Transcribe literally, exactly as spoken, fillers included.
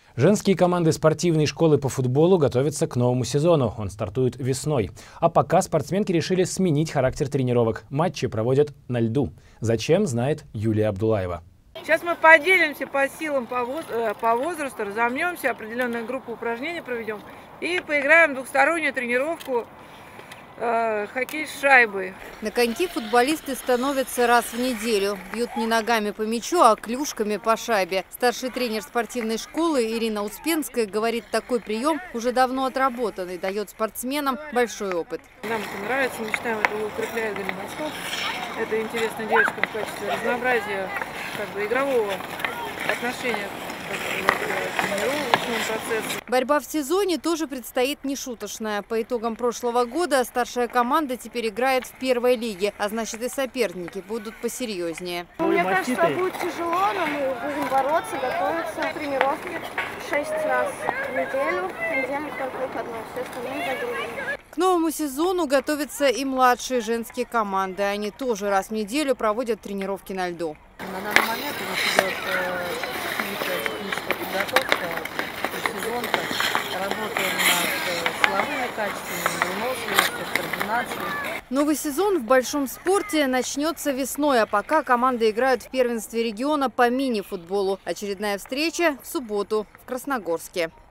Женские команды спортивной школы по футболу готовятся к новому сезону. Он стартует весной. А пока спортсменки решили сменить характер тренировок. Матчи проводят на льду. Зачем, знает Юлия Абдулаева. Сейчас мы поделимся по силам, по, воз... по возрасту, разомнемся, определенную группу упражнений проведем и поиграем двухстороннюю тренировку э, хоккей с шайбой. На коньки футболисты становятся раз в неделю. Бьют не ногами по мячу, а клюшками по шайбе. Старший тренер спортивной школы Ирина Успенская говорит, такой прием уже давно отработан и дает спортсменам большой опыт. Нам это нравится, мы считаем, это укрепляет голеноскоп. Это интересно девочкам в качестве разнообразия как бы игрового отношения к тренировочному процессу. Борьба в сезоне тоже предстоит нешуточная. По итогам прошлого года старшая команда теперь играет в первой лиге, а значит и соперники будут посерьезнее. Мне кажется, будет тяжело, но мы будем бороться, готовиться. Тренировки шесть раз в неделю, в понедельник только выходной, все остальные загружены. К новому сезону готовятся и младшие женские команды. Они тоже раз в неделю проводят тренировки на льду. На данный момент у нас идет техническая, техническая подготовка, сезонка. Работаем над силовыми качествами, выносливостью, координацией. Новый сезон в большом спорте начнется весной, а пока команды играют в первенстве региона по мини-футболу. Очередная встреча в субботу в Красногорске.